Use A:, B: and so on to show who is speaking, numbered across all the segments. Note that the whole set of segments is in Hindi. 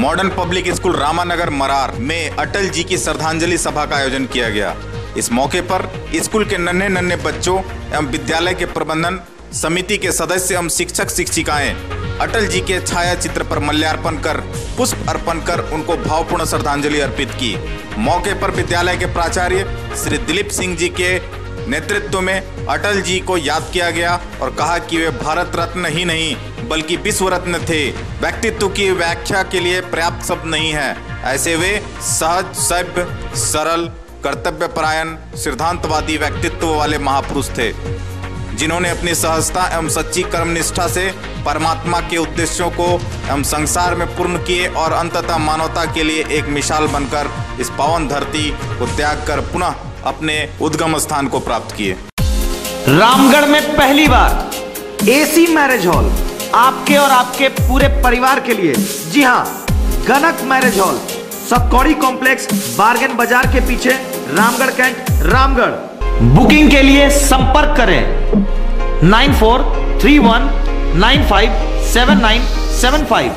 A: Modern public school Ramanagar Marar में अटल जी की श्रद्धांजलि सभा का आयोजन किया गया। इस मौके पर स्कूल के नन्हे बच्चों एवं विद्यालय के प्रबंधन समिति के सदस्य एवं शिक्षक शिक्षिकाएं अटल जी के छाया चित्र पर माल्यार्पण कर पुष्प अर्पण कर उनको भावपूर्ण श्रद्धांजलि अर्पित की। मौके पर विद्यालय के प्राचार्य श्री दिलीप सिंह जी के नेतृत्व में अटल जी को याद किया गया और कहा कि वे भारत रत्न ही नहीं बल्कि विश्व रत्न थे। व्यक्तित्व की व्याख्या के लिए पर्याप्त शब्द नहीं है। ऐसे वे सहज, सभ्य, सरल, कर्तव्यपरायण, सिद्धांतवादी व्यक्तित्व वाले महापुरुष थे, जिन्होंने अपनी सहजता एवं सच्ची कर्मनिष्ठा से परमात्मा के उद्देश्यों को एवं संसार में पूर्ण किए और अंततः मानवता के लिए एक मिसाल बनकर इस पावन धरती को त्याग कर पुनः अपने उद्गम स्थान को प्राप्त किए।
B: रामगढ़ में पहली बार एसी मैरिज हॉल आपके और आपके पूरे परिवार के लिए। जी हां, Ganak marriage hall, Satkaudi complex, bargain बाजार के पीछे, रामगढ़ कैंट, रामगढ़। बुकिंग के लिए संपर्क करें 9431957975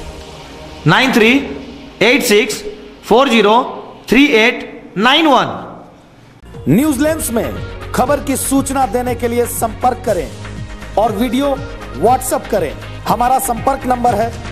B: 9386403891।
C: न्यूजीलैंड में खबर की सूचना देने के लिए संपर्क करें और वीडियो व्हाट्सएप करें। हमारा संपर्क नंबर है